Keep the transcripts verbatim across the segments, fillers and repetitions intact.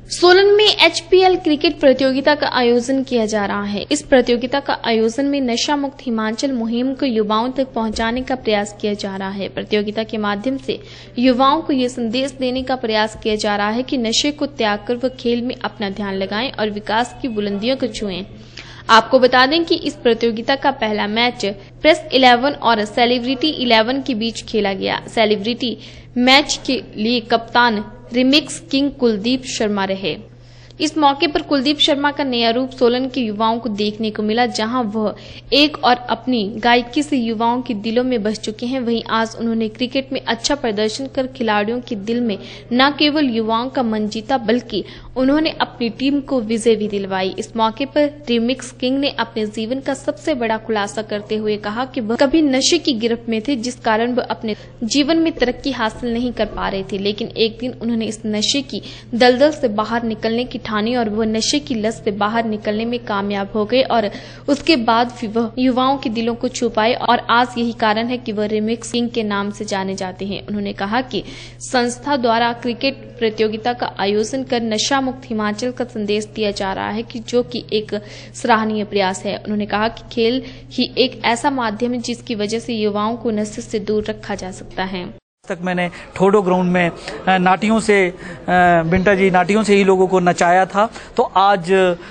सोलन में H P L cricket प्रतियोगिता का आयोजन किया जा रहा है। इस प्रतियोगिता का आयोजन में नशा मुक्त हिमाचल मुहिम को युवाओं तक पहुंचाने का प्रयास किया जा रहा है। प्रतियोगिता के माध्यम से युवाओं को ये संदेश देने का प्रयास किया जा रहा है कि नशे को त्याग कर वह खेल में अपना ध्यान लगाएं और विकास की बुलंदियों को छुएं। आपको बता दें कि इस प्रतियोगिता का पहला मैच प्रेस इलेवन और सेलिब्रिटी इलेवन के बीच खेला गया। सेलिब्रिटी मैच के लिए कप्तान रिमिक्स किंग कुलदीप शर्मा रहे। इस मौके पर कुलदीप शर्मा का नया रूप सोलन के युवाओं को देखने को मिला, जहां वह एक और अपनी गायकी से युवाओं के दिलों में बस चुके हैं। वहीं आज उन्होंने क्रिकेट में अच्छा प्रदर्शन कर खिलाड़ियों के दिल में न केवल युवाओं का मन जीता, बल्कि उन्होंने अपनी टीम को विजय भी दिलवाई। इस मौके पर रिमिक्स किंग ने अपने जीवन का सबसे बड़ा खुलासा करते हुए कहा कि वह कभी नशे की गिरफ्त में थे, जिस कारण वह अपने जीवन में तरक्की हासिल नहीं कर पा रहे थे। लेकिन एक दिन उन्होंने इस नशे की दलदल से बाहर निकलने की ठानी और वह नशे की लत से बाहर निकलने में कामयाब हो गए और उसके बाद फिर वह युवाओं के दिलों को छू पाए और आज यही कारण है कि वह रिमिक्स किंग के नाम से जाने जाते हैं। उन्होंने कहा कि संस्था द्वारा क्रिकेट प्रतियोगिता का आयोजन कर नशा मुक्त हिमाचल का संदेश दिया जा रहा है, कि जो कि एक सराहनीय प्रयास है। उन्होंने कहा कि खेल ही एक ऐसा माध्यम है जिसकी वजह से युवाओं को नशे से दूर रखा जा सकता है। तक मैंने ठोडो ग्राउंड में नाटियों से बिंटा जी नाटियों से ही लोगों को नचाया था, तो आज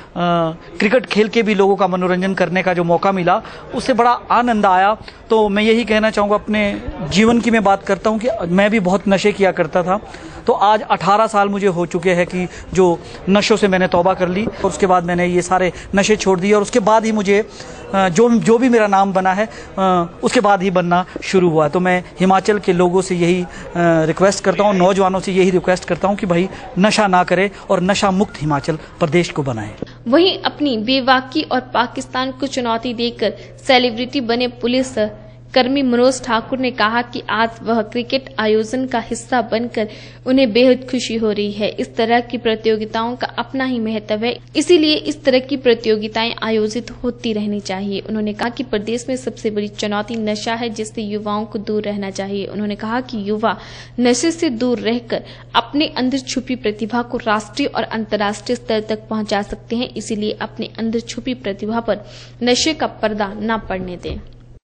क्रिकेट खेल के भी लोगों का मनोरंजन करने का जो मौका मिला, उससे बड़ा आनंद आया। तो मैं यही कहना चाहूँगा, अपने जीवन की मैं बात करता हूँ कि मैं भी बहुत नशे किया करता था, तो आज अठारह साल मुझे हो चुके हैं कि जो नशों से मैंने तौबा कर ली और उसके बाद मैंने ये सारे नशे छोड़ दिए और उसके बाद ही मुझे जो जो भी मेरा नाम बना है उसके बाद ही बनना शुरू हुआ। तो मैं हिमाचल के लोगों से यही रिक्वेस्ट करता हूँ, नौजवानों से यही रिक्वेस्ट करता हूँ कि भाई नशा ना करें और नशा मुक्त हिमाचल प्रदेश को बनाएं। वहीं अपनी बेवाकी और पाकिस्तान को चुनौती देकर सेलिब्रिटी बने पुलिस कर्मी मनोज ठाकुर ने कहा कि आज वह क्रिकेट आयोजन का हिस्सा बनकर उन्हें बेहद खुशी हो रही है। इस तरह की प्रतियोगिताओं का अपना ही महत्व है, इसीलिए इस तरह की प्रतियोगिताएं आयोजित होती रहनी चाहिए। उन्होंने कहा कि प्रदेश में सबसे बड़ी चुनौती नशा है, जिससे युवाओं को दूर रहना चाहिए। उन्होंने कहा कि युवा नशे से दूर रहकर अपने अंदर छुपी प्रतिभा को राष्ट्रीय और अंतर्राष्ट्रीय स्तर तक पहुंचा सकते हैं, इसीलिए अपने अंदर छुपी प्रतिभा पर नशे का पर्दा न पड़ने दें।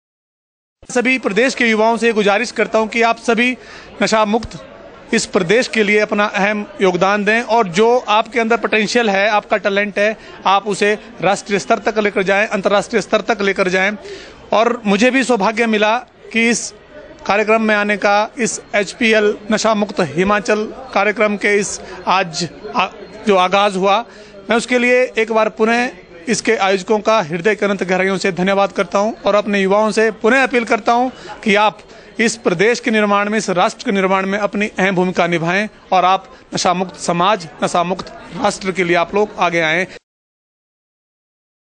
सभी प्रदेश के युवाओं से गुजारिश करता हूं कि आप सभी नशा मुक्त इस प्रदेश के लिए अपना अहम योगदान दें और जो आपके अंदर पोटेंशियल है, आपका टैलेंट है, आप उसे राष्ट्रीय स्तर तक लेकर जाएं, अंतर्राष्ट्रीय स्तर तक लेकर जाएं। और मुझे भी सौभाग्य मिला कि इस कार्यक्रम में आने का, इस एच पी एल नशा मुक्त हिमाचल कार्यक्रम के इस आज आ, जो आगाज हुआ, मैं उसके लिए एक बार पुनः इसके आयोजकों का हृदय के अनंत गहराइयों से धन्यवाद करता हूं और अपने युवाओं से पुनः अपील करता हूं कि आप इस प्रदेश के निर्माण में, इस राष्ट्र के निर्माण में अपनी अहम भूमिका निभाएं और आप नशा मुक्त समाज, नशा मुक्त राष्ट्र के लिए आप लोग आगे आएं।